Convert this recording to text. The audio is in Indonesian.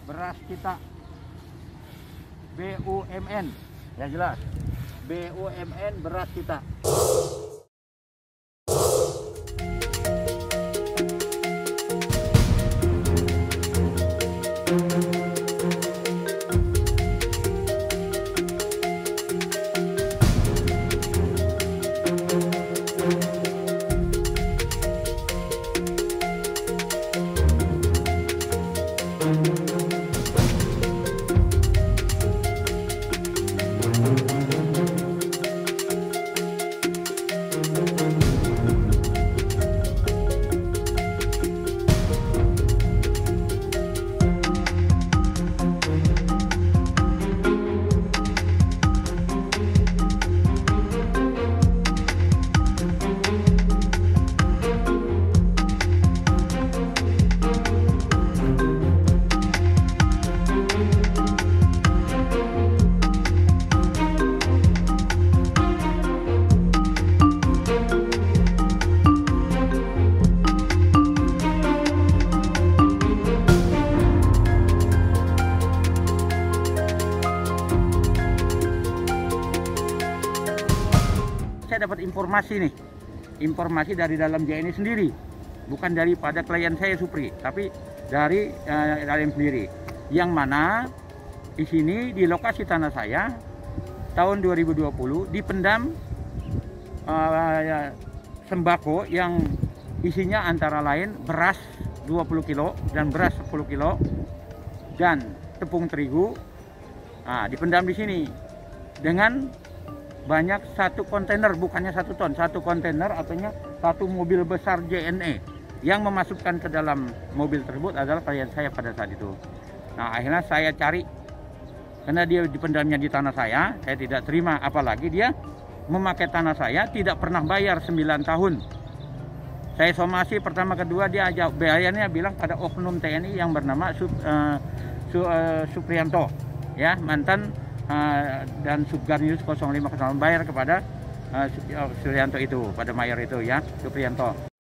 beras kita BUMN, ya jelas BUMN beras kita. Saya dapat informasi dari dalam JNE sendiri, bukan daripada klien saya Supri, tapi dari dalam sendiri, yang mana di sini di lokasi tanah saya tahun 2020 dipendam sembako yang isinya antara lain beras 20 kilo dan beras 10 kilo dan tepung terigu, dipendam di sini dengan banyak satu kontainer, bukannya 1 ton, satu kontainer, artinya satu mobil besar JNE. Yang memasukkan ke dalam mobil tersebut adalah klien saya pada saat itu. Nah, akhirnya saya cari, karena dia dipendamnya di tanah saya tidak terima, apalagi dia memakai tanah saya tidak pernah bayar 9 tahun. Saya somasi pertama kedua, dia ajak bayarnya bilang pada oknum TNI yang bernama Suprianto, ya, mantan dan Subgarnius 0508 bayar kepada Suprianto itu, pada mayor itu, ya, Suprianto.